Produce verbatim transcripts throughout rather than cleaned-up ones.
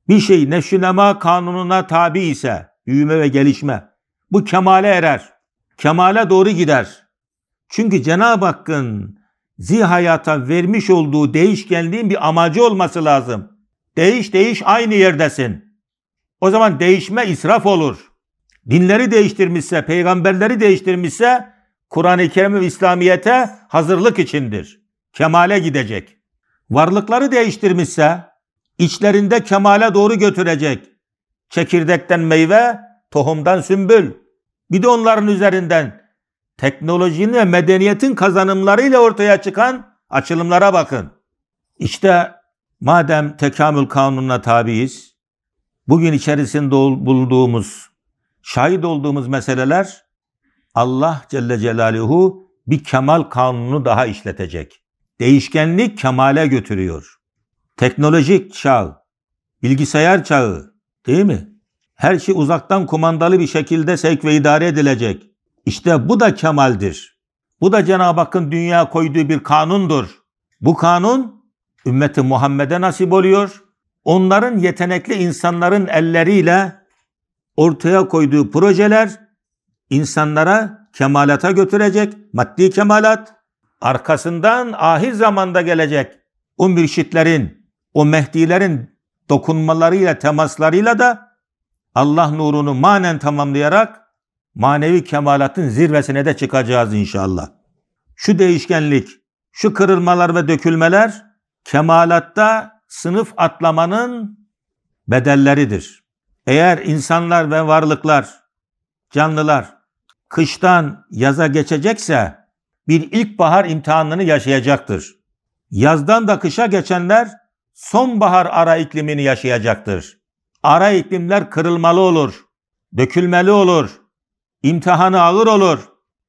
Bir şey neşünema kanununa tabi ise, büyüme ve gelişme, bu kemale erer. Kemale doğru gider. Çünkü Cenab-ı Hakk'ın zihayata vermiş olduğu değişkenliğin bir amacı olması lazım. Değiş değiş aynı yerdesin. O zaman değişme israf olur. Dinleri değiştirmişse, peygamberleri değiştirmişse, Kur'an-ı Kerim ve İslamiyet'e hazırlık içindir. Kemale gidecek. Varlıkları değiştirmişse, içlerinde kemale doğru götürecek. Çekirdekten meyve, tohumdan sümbül. Bir de onların üzerinden teknolojinin ve medeniyetin kazanımlarıyla ortaya çıkan açılımlara bakın. İşte madem tekamül kanununa tabiiz, bugün içerisinde bulunduğumuz, şahit olduğumuz meseleler, Allah Celle Celaluhu bir kemal kanunu daha işletecek. Değişkenlik kemale götürüyor. Teknolojik çağ, bilgisayar çağı, değil mi? Her şey uzaktan kumandalı bir şekilde sevk ve idare edilecek. İşte bu da kemaldir. Bu da Cenab-ı Hakk'ın dünyaya koyduğu bir kanundur. Bu kanun ümmeti Muhammed'e nasip oluyor. Onların yetenekli insanların elleriyle ortaya koyduğu projeler insanlara kemalata götürecek. Maddi kemalat. Arkasından ahir zamanda gelecek o mürşitlerin, o mehdilerin dokunmalarıyla, temaslarıyla da Allah nurunu manen tamamlayarak manevi kemalatın zirvesine de çıkacağız inşallah. Şu değişkenlik, şu kırılmalar ve dökülmeler kemalatta sınıf atlamanın bedelleridir. Eğer insanlar ve varlıklar, canlılar kıştan yaza geçecekse bir ilkbahar imtihanını yaşayacaktır. Yazdan da kışa geçenler sonbahar ara iklimini yaşayacaktır. Ara iklimler kırılmalı olur, dökülmeli olur, imtihanı ağır olur,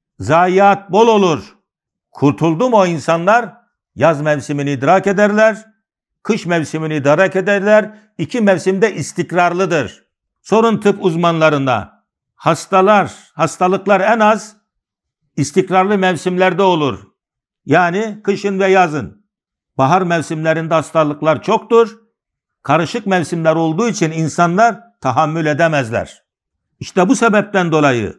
zayiat bol olur. Kurtuldu mu o insanlar? Yaz mevsimini idrak ederler, kış mevsimini idrak ederler. İki mevsimde istikrarlıdır. Sorun tıp uzmanlarına. Hastalar, hastalıklar en az istikrarlı mevsimlerde olur. Yani kışın ve yazın. Bahar mevsimlerinde hastalıklar çoktur. Karışık mevsimler olduğu için insanlar tahammül edemezler. İşte bu sebepten dolayı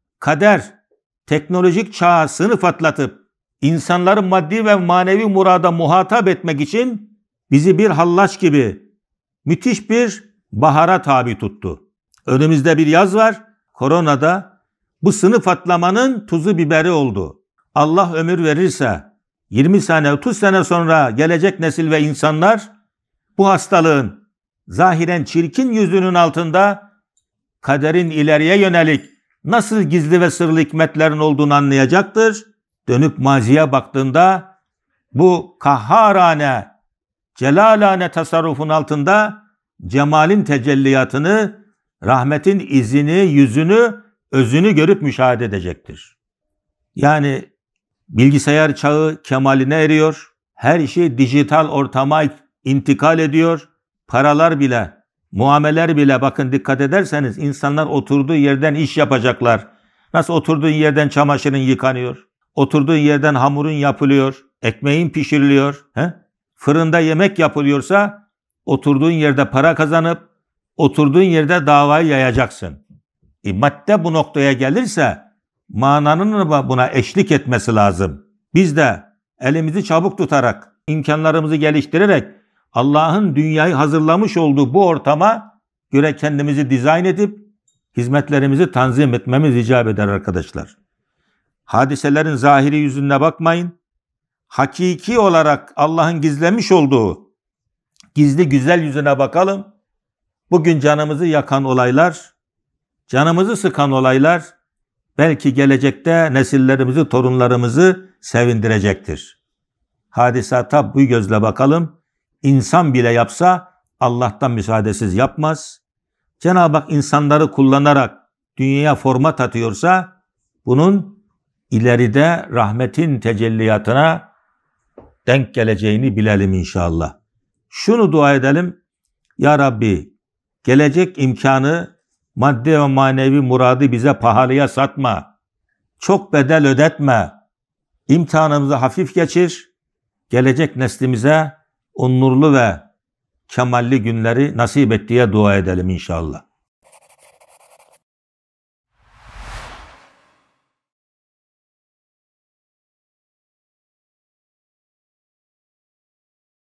kader teknolojik çağa sınıf atlatıp insanları maddi ve manevi murada muhatap etmek için bizi bir hallaç gibi müthiş bir bahara tabi tuttu. Önümüzde bir yaz var. Koronada bu sınıf atlamanın tuzu biberi oldu. Allah ömür verirse yirmi sene, otuz sene sonra gelecek nesil ve insanlar bu hastalığın zahiren çirkin yüzünün altında kaderin ileriye yönelik nasıl gizli ve sırlı hikmetlerin olduğunu anlayacaktır. Dönüp maziye baktığında bu kahharane, celalane tasarrufun altında cemalin tecelliyatını, rahmetin izini, yüzünü, özünü görüp müşahede edecektir. Yani bilgisayar çağı kemaline eriyor. Her şey dijital ortama intikal ediyor. Paralar bile, muameler bile bakın dikkat ederseniz insanlar oturduğu yerden iş yapacaklar. Nasıl oturduğun yerden çamaşırın yıkanıyor? Oturduğun yerden hamurun yapılıyor. Ekmeğin pişiriliyor. He? Fırında yemek yapılıyorsa oturduğun yerde para kazanıp oturduğun yerde davayı yayacaksın. E, madde bu noktaya gelirse mananın buna eşlik etmesi lazım. Biz de elimizi çabuk tutarak, imkanlarımızı geliştirerek Allah'ın dünyayı hazırlamış olduğu bu ortama göre kendimizi dizayn edip hizmetlerimizi tanzim etmemiz icap eder arkadaşlar. Hadiselerin zahiri yüzüne bakmayın. Hakiki olarak Allah'ın gizlemiş olduğu gizli güzel yüzüne bakalım. Bugün canımızı yakan olaylar, canımızı sıkan olaylar belki gelecekte nesillerimizi, torunlarımızı sevindirecektir. Hadisata bu gözle bakalım. İnsan bile yapsa Allah'tan müsaadesiz yapmaz. Cenab-ı Hak insanları kullanarak dünyaya format atıyorsa bunun ileride rahmetin tecelliyatına denk geleceğini bilelim inşallah. Şunu dua edelim. Ya Rabbi, gelecek imkanı, maddi ve manevi muradı bize pahalıya satma. Çok bedel ödetme. İmtihanımızı hafif geçir. Gelecek neslimize o nurlu ve kemalli günleri nasip et diye dua edelim inşallah.